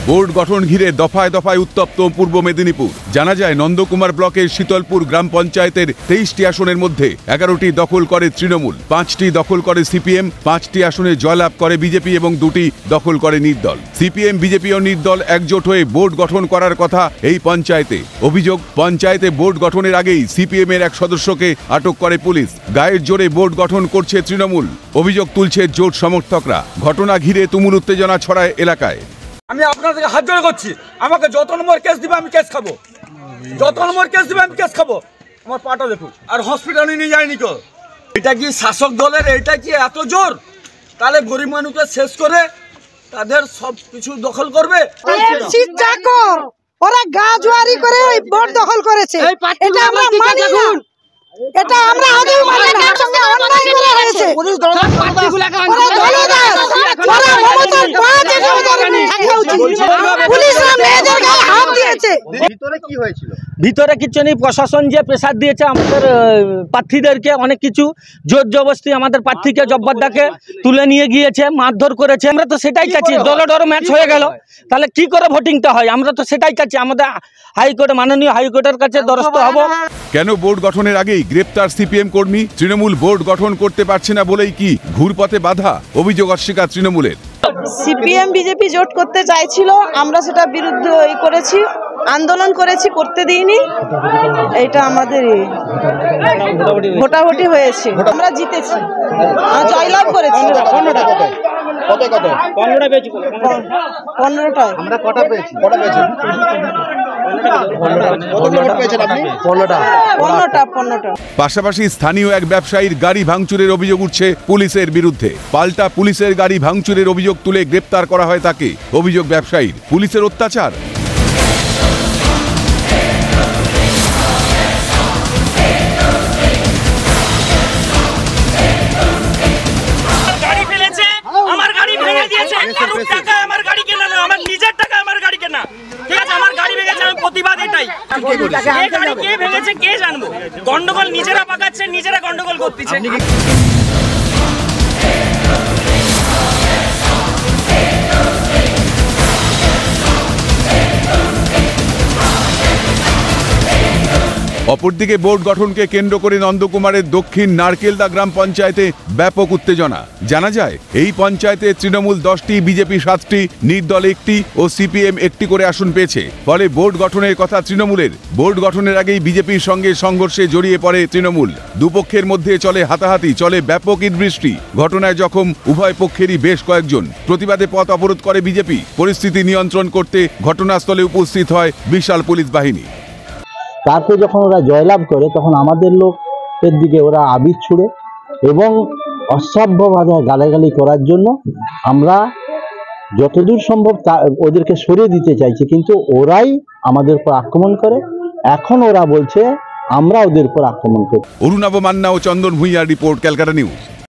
Board গঠন ঘিরে দফায় দফায় উত্তপ্ত পূর্ব মেদিনীপুর। জানা যায় নন্দকুমার ব্লকের শীতলপুর গ্রাম পঞ্চায়েতের 23টি আসনের মধ্যে 11টি দখল করে তৃণমূল, 5টি দখল করে সিপিএম, 5টি আসনে জয়লাভ করে বিজেপি এবং 2টি দখল করে নির্দল। সিপিএম, বিজেপি ও নির্দল একজোট হয়ে বোর্ড গঠন করার কথা এই পঞ্চায়েতে। অভিযোগ, পঞ্চায়েতে বোর্ড গঠনের আগেই সিপিএম এর এক সদস্যকে আটক করে পুলিশ। গায়ের জোরে বোর্ড গঠন করছে তৃণমূল, অভিযোগ তুলছে জোট সমর্থকরা। ঘটনা ঘিরে তুমুল উত্তেজনা ছড়ায় এলাকায়। আমি আপনাদেরকে হাত জোড় করছি, আমাকে যত নম্বর কেস দিবে আমি কেস খাবো, যত নম্বর কেস দিবে আমি কেস খাবো। আমার পাটা দেখুন, আর হসপিটালে নিয়ে যায়নি কেউ। এটা কি শাসক দলের, এটা কি এত জোর? তাহলে গরিব মানুষকে শেষ করে তাদের সব কিছু দখল করবে। ওরা গা জোয়ারি করে বোর্ড দখল করেছে, এটা আমরা মানি না, এটা আমরা আদৌ মানি না। সঙ্গে অন্যায় করা হয়েছে, পুলিশ দলদার, ওরা দলদার, ওরা মমতার পাঁচ এটা থাকা উচিত। পুলিশরা মেয়েদের গায়ে হাত দিয়েছে। ভিতরে কি হয়েছিল? ভিতরে কিছু নেই, প্রশাসন যে প্রেসার দিয়েছে আমাদের প্রার্থীদেরকে, অনেক কিছু জোর জবরদস্তি আমাদের প্রার্থীকে জব্বরদাকে তুলে নিয়ে গিয়েছে, মারধর করেছে। আমরা তো সেটাই চাচ্ছি, দলডর ম্যাচ হয়ে গেল, তাহলে কি করে ভোটিংটা হয়? আমরা তো সেটাই চাচ্ছি, আমাদের হাইকোর্টে, মাননীয় হাইকোর্টের কাছে দ্বারস্থ হব। কেন বোর্ড গঠনের আগেই গ্রেপ্তার সিপিএম কর্মী? তৃণমূল বোর্ড গঠন করতে পারছে না বলেই কি ঘুরপথে বাধা? অভিযোগ অস্বীকার তৃণমূলের। সিপিএম বিজেপি জোট করতে চাইছিল, আমরা সেটা বিরুদ্ধে করেছি, আন্দোলন করেছি, করতে দিইনি। এটা আমাদের ভোটাভুটি হয়েছে, আমরা জিতেছি, জয়লাভ করেছি। 15টায় আমরা কটা পেয়েছি? কটা পেয়েছি? 15টা। পাশাপাশি স্থানীয় এক ব্যবসায়ীর গাড়ি ভাঙচুরের অভিযোগ উঠছে পুলিশের বিরুদ্ধে। পাল্টা পুলিশের গাড়ি ভাঙচুরের অভিযোগ তুলে গ্রেপ্তার করা হয় তাকে। অভিযোগ ব্যবসায়ীর, পুলিশের অত্যাচার। আমার গাড়ি ভেঙে দিয়েছে, টাকা আমার গাড়ি কেনা না, আমার নিজের টাকা আমার গাড়ি কেনা। ঠিক আছে, আমার গাড়ি ভেঙেছে, আমি প্রতিবাদ এটাই। গাড়ি কে ভেঙেছে কে জানবো? গন্ডগোল নিজেরা পাকাচ্ছে, নিজেরা গন্ডগোল করতেছে। অপরদিকে বোর্ড গঠনকে কেন্দ্র করে নন্দকুমারের দক্ষিণ নারকেলদা গ্রাম পঞ্চায়েতে ব্যাপক উত্তেজনা। জানা যায় এই পঞ্চায়েতে তৃণমূল 10টি, বিজেপি 7টি, নির্দল 1টি ও সিপিএম 1টি করে আসন পেয়েছে। ফলে বোর্ড গঠনের কথা তৃণমূলের। বোর্ড গঠনের আগেই বিজেপির সঙ্গে সংঘর্ষে জড়িয়ে পড়ে তৃণমূল। দুপক্ষের মধ্যে চলে হাতাহাতি, চলে ব্যাপক ইটবৃষ্টি। ঘটনায় জখম উভয় পক্ষেরই বেশ কয়েকজন। প্রতিবাদে পথ অবরোধ করে বিজেপি। পরিস্থিতি নিয়ন্ত্রণ করতে ঘটনাস্থলে উপস্থিত হয় বিশাল পুলিশ বাহিনী। তারপর যখন ওরা জয়লাভ করে তখন আমাদের লোকের দিকে ওরা আবির ছুড়ে এবং অসভ্যভাবে গালাগালি করার জন্য আমরা যতদূর সম্ভব ওদেরকে সরিয়ে দিতে চাইছি, কিন্তু ওরাই আমাদের উপর আক্রমণ করে। এখন ওরা বলছে আমরা ওদের উপর আক্রমণ করি। অরুণাভ মান্না ও চন্দন ভূঁইয়ার রিপোর্ট, ক্যালকাটা নিউজ।